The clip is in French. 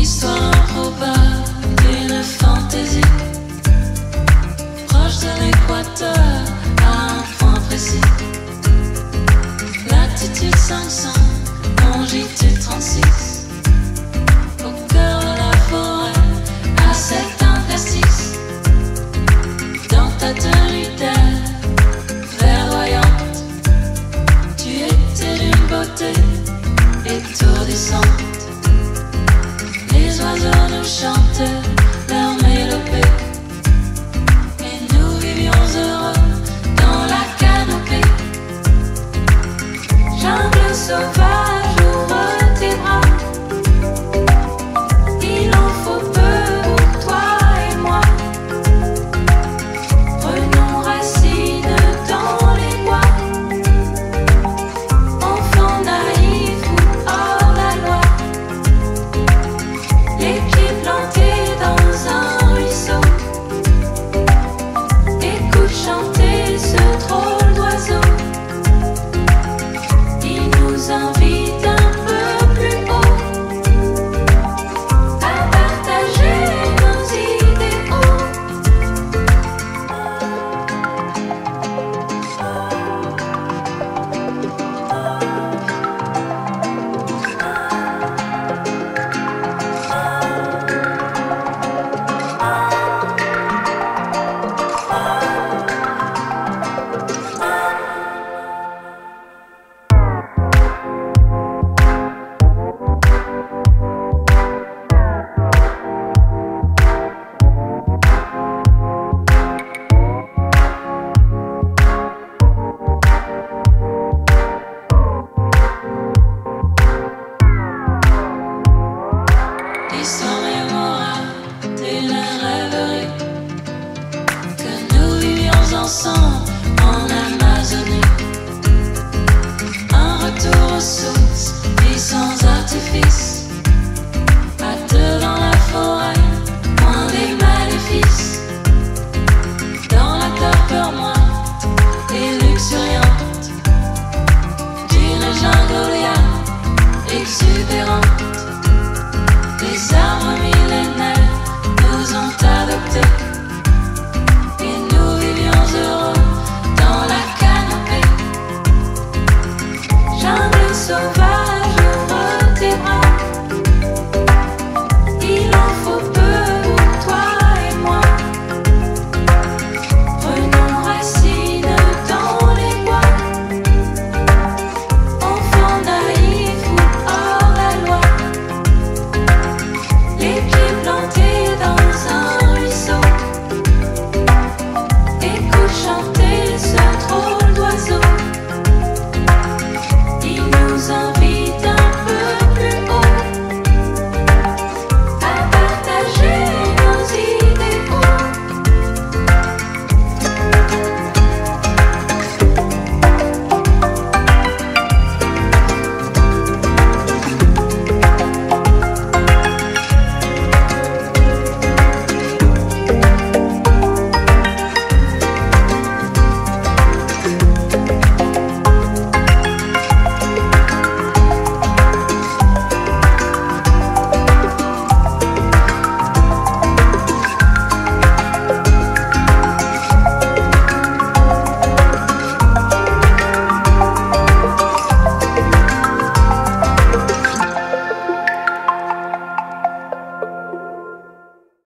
Histoire improbable d'une fantaisie, proche de l'équateur à un point précis. Latitude 500, longitude 36, au cœur de la forêt, à cet interstice. Dans ta tenue d'air verdoyante, tu étais d'une beauté étourdissante. Les oiseaux nous chantaient leur mélopée, et nous vivions heureux dans la canopée. Jungle sauvage, ouvre tes bras, il en faut peu pour toi et moi. Prenons racine dans les bois, enfants naïfs ou hors la loi. Les pieds plantés dans un ruisseau, écoute chanter ce drôle d'oiseau. Il nous invite un peu plus haut à partager nos idéaux. Histoire